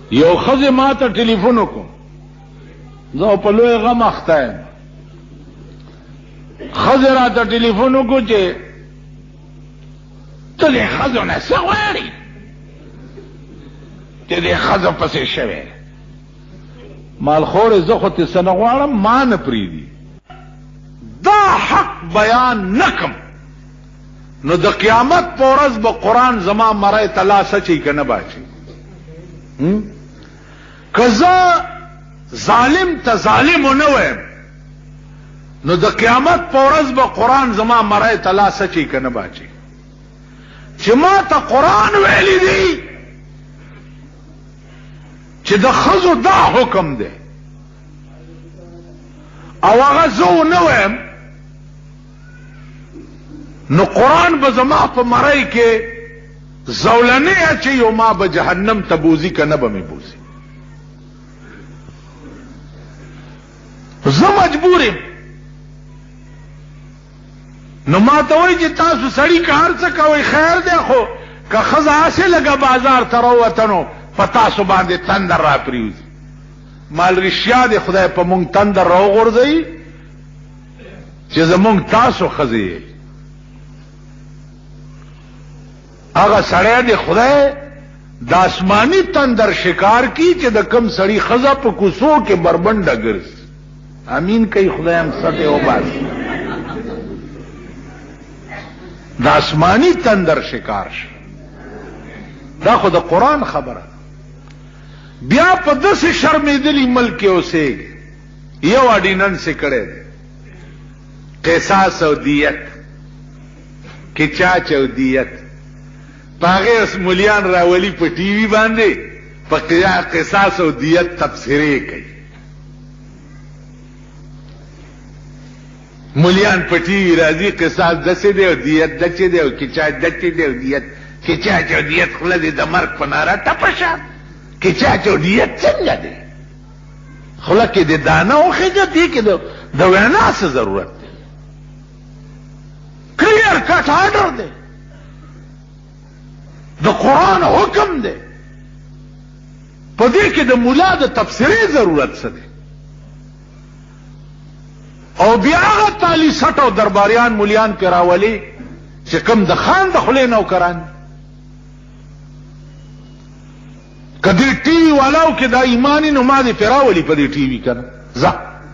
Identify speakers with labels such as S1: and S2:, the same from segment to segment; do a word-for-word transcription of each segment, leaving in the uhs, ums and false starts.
S1: یو ښځه ما ته ټلیفون وکړ، زه په لوی غم اخته یم. ښځه راته ټلیفون وکړ چې ته دې ښځو نه څه غواړې چې دې ښځو پسې شوې. مالخورې زه خو تې څه نه غواړم، ما نه پرېږدي. دا حق بیان نه کم نو د قیامت په ورځ به قرآن زما مری ته لاس اچوي که نه باچي. که زه ظالم ته ظالم ونه وایم نو د قیامت په ورځ به قرآن زما مری ته لاس اچوي که نه باچي. چې ما ته قرآن ویلی دی چې د ښځو دا حکم دی او هغه زه ونه وایم نو قرآن به زما په مری کې زولنې اچوي او ما به جهنم ته بوزي که نه به مې بوزي. زه مجبور یم. نو ما ته وایي چې تاسو سړي که هر څه کوئ خیر دی، خو که ښځه هسې لږه بازار ته راووته نو په تاسو باندې تندر را پرېوځي. مال رښتیا دی خدای په مونږ تندر راوغورځوي چې زمونږ تاسو ښځې یې. هغه سړی دی خدای د آسماني تندر شکار کی چې د کم سړي ښځه په کوڅو کې بربنډه ګرځي. امین کوي خدای هم سطح وباسي. د آسماني تندر شکار شي. دا خو د قرآن خبره. بیا په داسې شرمېدلي ملک کې اوسېږي. یو اډیننس یې کړی دی قصاص او دیت، کچاچ او دیت. په هغې اوس مولیان راولي په ټي وي باندې په قصاص او دیت تبصرې کوي. مولیان په ټي وي راځي قصاص داسې دی او دیت داسې دی او کچاچ داسې دی او دیت کچاچ او دیت خوله دې د مرګ په ناره ټپه شه. کچاچ او دیت څنګه دی؟ خوله کې د دانه وخېږه، دې کې د وینا څه ضرورت دی؟ کلیر کټ آرډر دی، د قرآن حکم دی. په دې کې د مولا د تبصرې ضرورت څه دی؟ او بیا هغه تالی سټ او درباریان مولیان پې راولي چې کوم د خان د خولې نوکران. که دې ټي وي والاو کې دا ایمانی نو ما دې پې راولي په دې ټي وي که نه ځه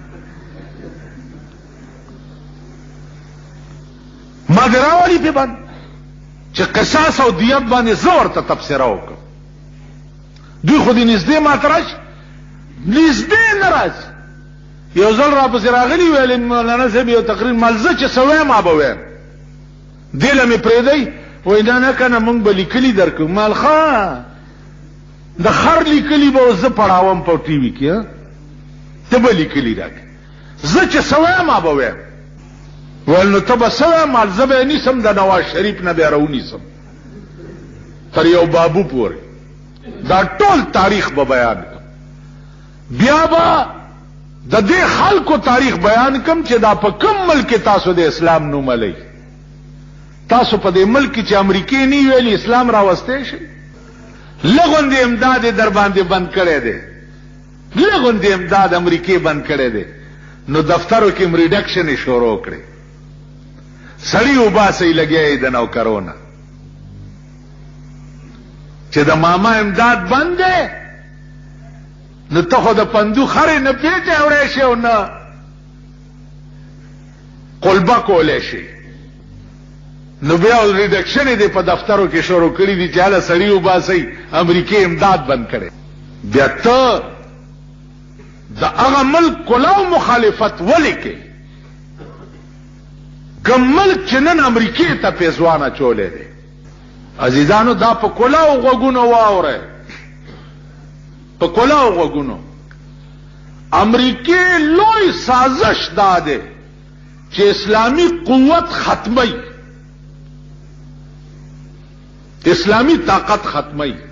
S1: ما دې راولي پې باندې چې قصاص او دیت باندې زه ورته تبصره وکړم. دوی خو دې نږدې ما ته راشي، نږدې نه راشي. یو ځل را پسې راغلي ویل مولانا صاحب یو تقریر مال زه چې څه وایم ما به وایم، دې له مې پرېږدئ. وایي نه نه که نه موږ به لیکلي درکړو. مال ښه د خر لیکلي به زه پړاوم په ټي وي کې، ته به لیکلي راکړې. زه چې څه وایم ما به وایم. ویل نو ته به څه وایم؟ مال زه به یې نیسم د نواز شریف نه به یې راونیسم تر یو بابو پورې، دا ټول تاریخ به بیان کړم. بیا به د دې خلکو تاریخ بیان کم چې دا په کوم ملک تاسو د اسلام نوم علی. تاسو په دې ملک چې امریکې نه ویلي اسلام راوستی شي. لغوندې امداد در باندې بند کړی دی، لغوندې امداد امریکې بند کړی دی. نو دفترو کې م ریډکشن یې شروع کړی. سړي وباسئ لګیا یې د نوکرونه چې د ماما امداد بند دی. نو ته خو د پندو خرې نه پیټې وړی شي او نه قلبه کولی شي. نو بیا ریډکشن یې دی په دفترو کې شروع کړي دي چې هله سړي وباسئ امریکې امداد بند کړی. بیا ته د هغه ملک کلاو مخالفت ولې کې؟ کوم ملک چې نن امریکې ته پیزوان اچولی دی. عزیزانو دا په کلاو غوږونو واورئ، په کلاو غوږونو. امریکې لوی سازش دا دی چې اسلامي قوت ختمی، اسلامي طاقت ختمی.